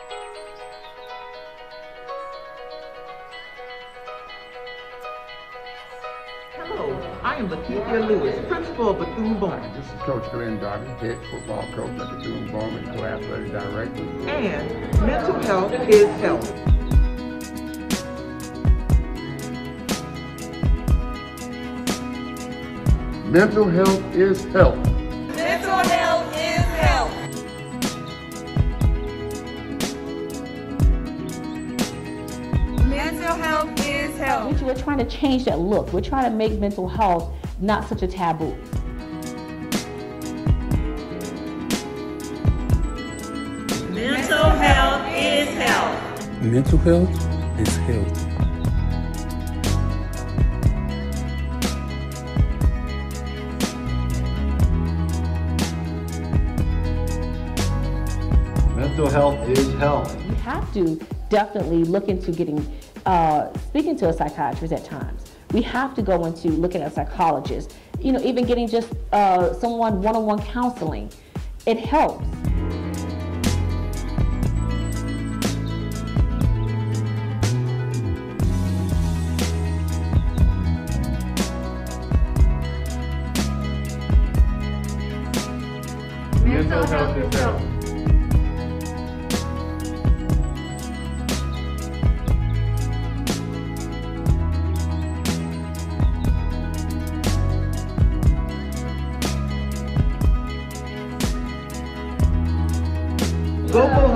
Hello, I am Lakeithia Lewis, principal of Bethune-Bowman. This is Coach Glenn Darby, head football coach at Bethune-Bowman, co-athletic director. And mental health is health. Mental health is health. Mental health is health. Mental health is health. We're trying to change that look. We're trying to make mental health not such a taboo. Mental health is health. Mental health is health. Mental health is health. You have to definitely look into speaking to a psychiatrist at times. We have to go into looking at a psychologist, even getting just someone one-on-one counseling. It helps. Mental health is health. Go